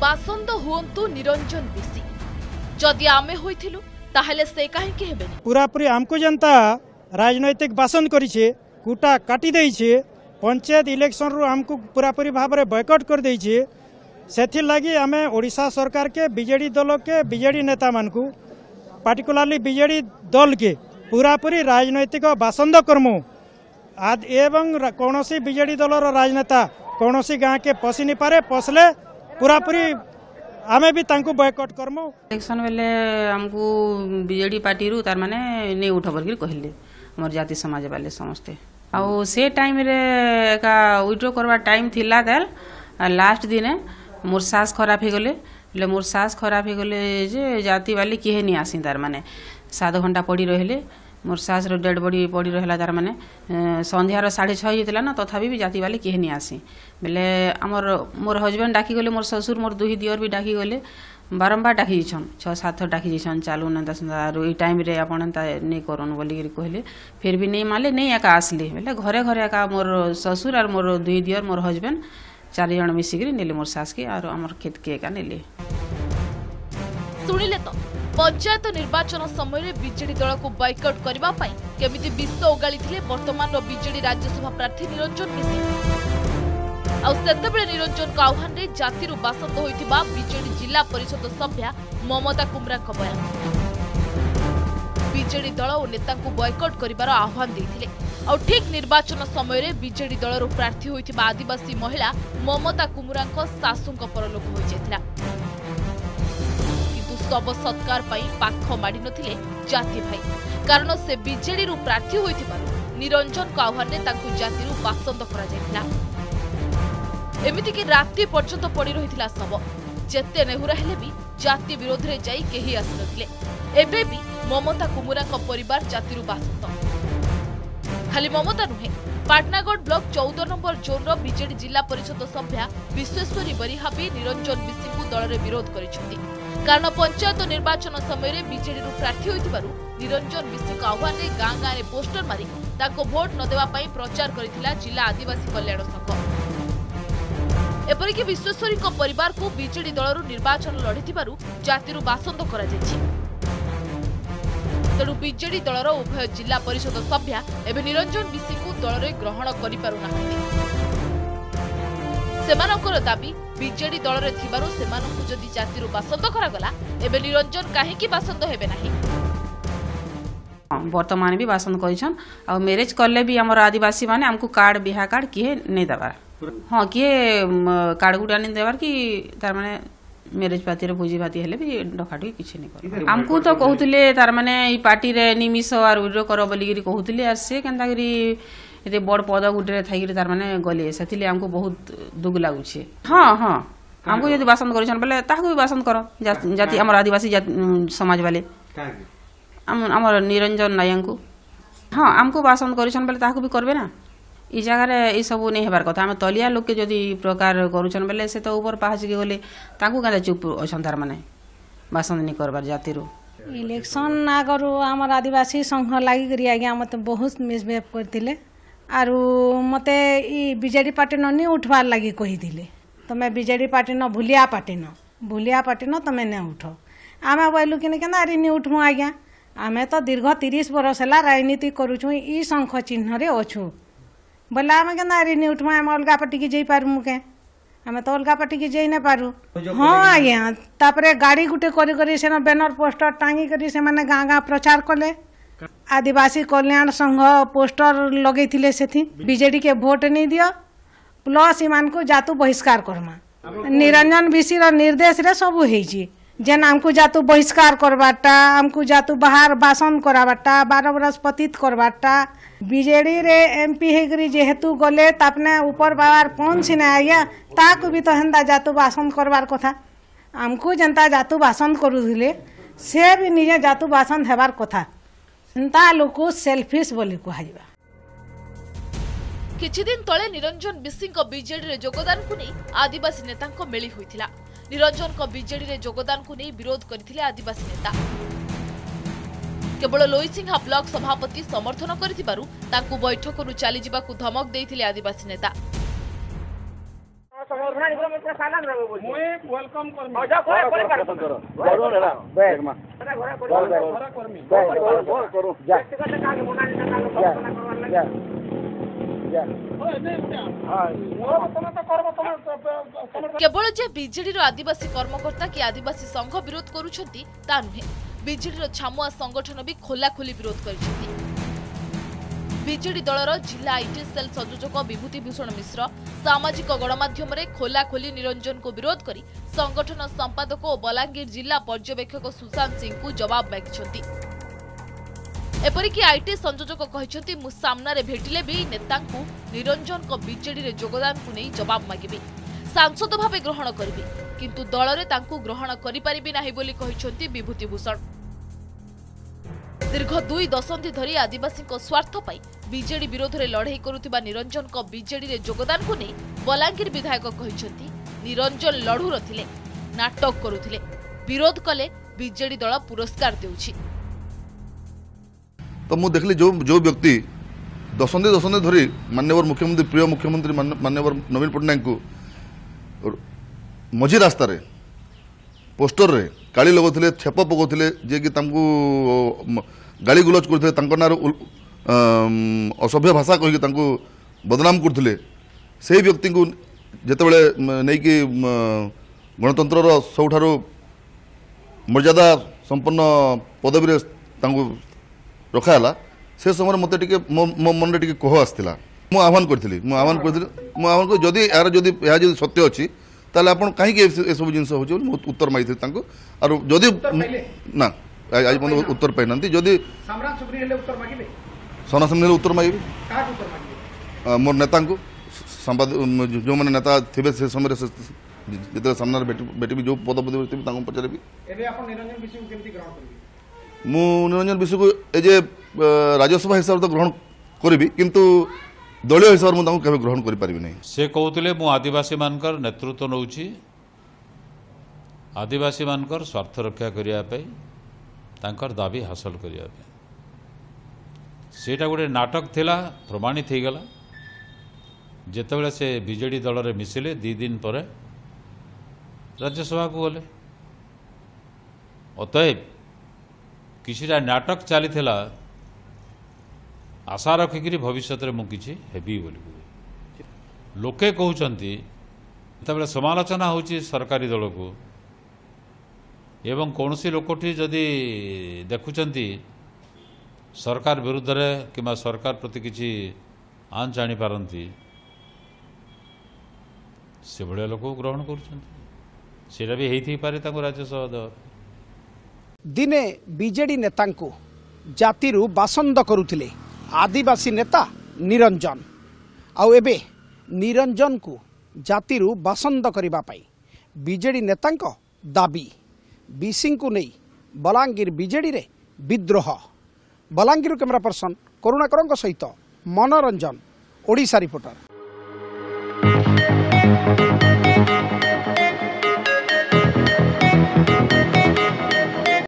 बासंद हुंतु Niranjan BC जदि आमे होइथिलु ताहले से काहे के हेबेनी पूरा पूरी हमको जनता राजनैतिक बासंद करिछे कुटा काटी देइछे पंचायत इलेक्शन रु हमको पूरा पूरी भाव में बॉयकॉट कर देइछे सेथि लागि आमे ओडिशा सरकार के बीजेडी दल के बीजेडी नेता मानकु पार्टिकुलरली बीजेडी दल के पूरा पूरी राजनैतिक बासंद कर्मु एवं कौनसी बीजेडी दल राजनेता कौनसी गाँव के पशि नहीं पारे पशले पूरा पूरी आमे भी तांको बॉयकॉट करमु। इलेक्शन बेले हमको बीजेडी पार्टी रु तार माने नहीं उठ बोल कहले मोर जाति समाज वाले समस्ते आउ से टाइम रे का विड्रो करवा टाइम थिला देल लास्ट दिन मोर सास खराब हो गले मोर सास खराब हो गले जे जाति वाले किहे नहीं आसी तार माने 7 घंटा पड़ी रहले मोर सास रो डेड बॉडी पड़ी रहला तार माने संध्यार 6:30 होइतला ना तथापि भी जाति वाले किहे नहीं आसी बेले हमर मोर हस्बैंड डाकी गले मोर ससुर मोर दुही दियर भी डाकी गले बारंबार डाकी छन 6-7 थर डाकी छन चालू न दस ई टाइम रे आपण ता नहीं करन बोली कहले फिर भी नहीं माले नहीं एका आसले बेले घरे घरे एका मोर ससुर और मोर दुही दियर मोर हस्बैंड 4 जण मिसिकरी नेले मोर सास के और हमर खेत के एका नेले। सुनिले तो पंचायत निर्वाचन समय बीजेडी दल को बॉयकॉट करबा पई केमिति विश्व उगाली थिले वर्तमान बीजेडी राज्यसभा प्रार्थी निरंजन बिसी आ सेतेबेले निरंजन का आह्वान रे जाति रु बासंद होइतिबा बीजेडी जिला परिषद सभ्या ममता कुमरा का बयान बीजेडी दल और नेता को बॉयकॉट करिबार आह्वान देथिले और ठीक निर्वाचन समय बीजेडी दल रु प्रार्थी होइतिबा आदिवासी महिला ममता कुमरा को सासुंक परलोक होई जेतला शव सत्कार पाख माड़ी नथिले जाति भाई कारण से बीजेडी रु प्रार्थी होइथिबारु निरंजन का आह्वान रे ताकु जाति रु बासंद करा जायतिला एमिति कि रात्रि पर्यंत पड़ी रहिथिला शव जेते नेहुरा हेले भी जाति विरोध रे जाई केही आसी नथिले एबे भी ममता कुमुरा का परिवार जाति रु बासंद खाली ममता नुहे पाटनागढ़ ब्लॉक 14 नंबर जोन रो बीजेडी जिला परिषद सभ्या विश्वेश्वरी बरिहा भी निरंजन बिसी को दल रे विरोध करिसेंती कारण पंचायत निर्वाचन समय बीजेडी रु प्रार्थी होइतिबारु निरंजन बिसी का आह्वान रे गाँ गाँ रे पोस्टर मारी ताको भोट न देवा पई प्रचार करिथिला जिला आदिवासी कल्याण संघ एपरिक विश्वेश्वरी को परिवार को बीजेडी दल रु निर्वाचन लड़िथिबारु जाति रु बासंद करा जायछि तेणु बीजेडी दलर उभय जिला परिषद सभ्या एवं निरंजन बिसी को दल रे ग्रहण करि पारु नाहंती सेमानकर दाबी बीजेडी दल रे थिबारु सेमानकु जदि जाति रु बासंद करा गला एबे निरंजन काहे की बासंद हेबे नाही वर्तमान भी बासंद करिछन आ मैरिज करले भी हमर आदिवासी माने हमको कार्ड बिहा कार्ड किए नहीं देबार हां किए कार्ड गुडा नहीं देबार कि तार माने मैरिज पाती रे भोजी भाती हेले भी डकाटी किछि नहीं कर हमको तो कहउतले तार माने ई पार्टी रे निमिष और विड्रो कर बोली गिरी कहउतले आ से केनता गिरी एते बड़ पद गुडरे थाई तार माने गले सेथिले हमको बहुत दुख लागु छे हां हां हमको यदि बासंद करिछन बोले ताको भी बासंद करो जाति हमर आदिवासी समाज वाले हमर निरंजन नायक को हां हमको बासंद करिछन बोले ताको भी करबे ना ई जगह रे ई सब नहीं हेबार कथा हम तलिया लोग के जदि प्रकार करूछन बोले से तो ऊपर पहुंच के गले ताको काले चुप अछन तार माने बासंद नहीं करबार जाति रो इलेक्शन ना करू हमर आदिवासी संघ लागि करी आगे मते बहुत मिसबिहेव करथिले आरु मते ई बीजेडी पार्टी नहीं उठवार लगी कही दिले तमे बीजेडी पार्टी न भूलिया पार्टी न तमे ने उठ आमे बोलू कि केना अरे नहीं उठमु आज्ञा आमे तो दीर्घ 30 वर्ष है राजनीति करूछु ई शंख चिन्ह रे अछु बोले आमे केना अरे नहीं उठमु आमे अलगा पार्टी की जई पारमु के आमे तो अलगा पार्टी की जई न पारू हां आज्ञा तापरे गाड़ी गुटे करी से बैनर पोस्टर टांगी करी से माने गाँ प्रचार कले आदिवासी कल्याण संघ पोस्टर लगे से बीजेडी के वोट नहीं दियो प्लस ईमान को जातु बहिष्कार करमा निरंजन बिसी निर्देश रे सब होईची जेन हमको जातु बहिष्कार करबाटा हमको जातु बाहर बासन कराबाटा 12 बरस पतित करबाटा बीजेडी रे एमपी हेगरी जेहेतु गले तापने ऊपर बाबार पहुंच ना आया ताको भी तो हेंदा जातु बासन करबार कथा हमको जनता जातु बासन करूले से भी निजे जातु बासन हेबार कथा ता लोक सेल्फिश बोली कहवा किछि दिन तले निरंजन बिसी बीजेडी रे योगदान को नहीं आदिवासी नेता मेली होइथिला निरंजन को बीजेडी रे योगदान को नहीं विरोध करथिले आदिवासी नेता केवल लोईसिंहा ब्लॉक सभापति समर्थन करथिबारु ताकू बैठक रु चली जिबाकू धमक देथिले आदिवासी नेता केवल जे बीजेडी आदिवासी कर्मकर्ता कि आदिवासी संघ विरोध करुछंती ता नुहे बीजेडी छामुआ संगठन भी खोलाखोली विरोध करिसेंती। बीजेडी दलर जिला आईटी सेल संयोजक विभूति भूषण मिश्र सामाजिक गणमाध्यम खोलाखोली निरंजन को विरोध करी संगठन संपादक और बलांगीर जिला पर्यवेक्षक सुशांत सिंह को जवाब मागिछंती। एपरिक आईटी संयोजक कहते मु सामने भेटिले भी नेता निरंजन को बीजेडी रे योगदान को नहीं जवाब मागिबी सांसद भाव ग्रहण करी किंतु दल रे तांकु ग्रहण करि परिबी नाही बोली कहिसंती विभूति भूषण। दीर्घ 2 दशंधि धरी आदिवासी स्वार्थ पाई बीजेडी विरोध में लड़ाई करुथिबा निरंजन को बीजेडी रे योगदान को नहीं बलांगीर विधायक कहिसंती निरंजन लड़ू रथिले नाटक करुथिले विरोध कले बीजेडी दल पुरस्कार देउछि। तो मुझे देखली जो व्यक्ति दशंधि धरी माननीय मुख्यमंत्री प्रिय मुख्यमंत्री माननीय नवीन पट्टनायक को मझी रास्तार पोस्टर रे गाड़ी लगुले छेप पकाउले जे कि गाड़ी गुलज करते ना असभ्य भाषा कहीकि बदनाम करते से व्यक्ति को जितेबले नहीं कि गणतंत्र सबुठार मर्यादा संपन्न पदवी रखाला से समय मत मो मन टे कह आसाला मु आह्वान करी जदि यार जदि सत्य अच्छी ताले आपण कहीं सब जिन हो उत्तर मागी और जदि ना आज पर्यटन उत्तर पाई ना जदि सामनासामनी उत्तर मागे मोर नेता संवाद जो मैंने नेता थे से समय जो सामने भेटी जो पदपदवी थे पचारि मु निरंजन विषय को एज ए राज्यसभा हिसाब से ग्रहण करी किंतु दलीय हिसाब से मुझे ग्रहण करें से कहते मु आदिवासी मानकर नेतृत्व नौची आदिवासी मानकर स्वार्थ रक्षा करने तांकर दाबी हासिल करने सेटा गोटे नाटक थिला प्रमाणित हो गला जितेबाला से बीजेडी दल में मिसिले 2 दिन पर राज्यसभा को गले अतएव किसीटा नाटक चली आशा रखिकी भविष्य में मुझे हेबी बोली लोके कहते जितेबाला समालोचना होची सरकारी दल को एवं कौन सी लोकटी जदि देखुंती सरकार विरुद्ध कि सरकार प्रति किसी आंच आनी पारती से भाया लोक ग्रहण कर भी राज्यसभा दल दिने बीजेडी नेता जाति बासंद करुथिले आदिवासी नेता निरंजन आउ एबे निरंजन को जाति बासंद करबा पाई बीजेडी नेतांक दाबी बीसी को नहीं बलांगीर बीजेडी रे विद्रोह। बलांगीर कैमरा पर्सन करुणाकर सहित मनोरंजन ओडिशा रिपोर्टर।